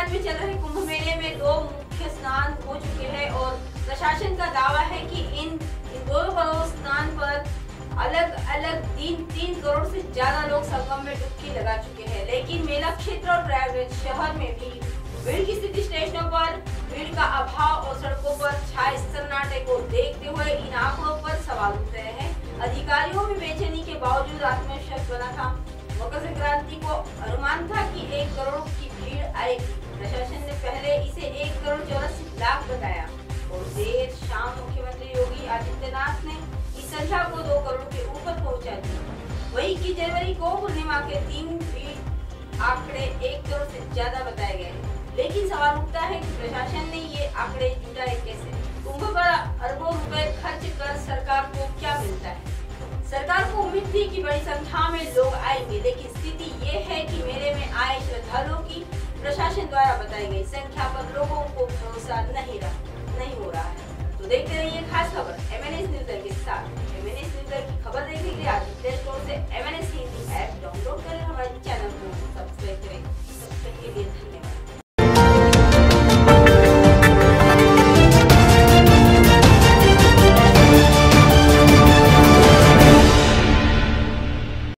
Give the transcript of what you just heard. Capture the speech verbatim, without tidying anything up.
प्रयागराज में चल रहे कुंभ मेले में दो मुख्य स्नान हो चुके हैं और प्रशासन का दावा है कि इन, इन दोनों बड़ों स्नान पर अलग अलग तीन तीन करोड़ से ज्यादा लोग संगम में डुबकी लगा चुके हैं। लेकिन मेला क्षेत्र और प्रयागराज शहर में भी भीड़ की स्थिति, स्टेशनों पर भीड़ का अभाव और सड़कों पर छाए सन्नाटे को देखते हुए इन आंकड़ों पर सवाल उठ रहे हैं। अधिकारियों में बेचैनी के बावजूद आत्मविश्वास बना था। मकर संक्रांति को अनुमान था कि एक करोड़ की भीड़ आएगी। प्रशासन ने पहले इसे एक करोड़ चौरासी लाख बताया और देर शाम मुख्यमंत्री योगी आदित्यनाथ ने इस संख्या को दो करोड़ के ऊपर पहुंचा दिया। वही इक्कीस जनवरी को पूर्णिमा के दिन भीड़ आंकड़े एक करोड़ से ज्यादा बताए गए। लेकिन सवाल उठता है कि प्रशासन ने ये आंकड़े जुटाए कैसे? कुंभ पर अरबों रुपए खर्च कर सरकार को क्या मिलता है? सरकार को उम्मीद थी कि बड़ी संख्या में लोग आएंगे, लेकिन स्थिति ये है कि मेले में आए श्रद्धालुओं की प्रशासन द्वारा बताई गई संख्या पर लोगों को भरोसा नहीं रहा नहीं हो रहा है। तो देखते रहिए खास खबर एम एन एस न्यूज़ के साथ।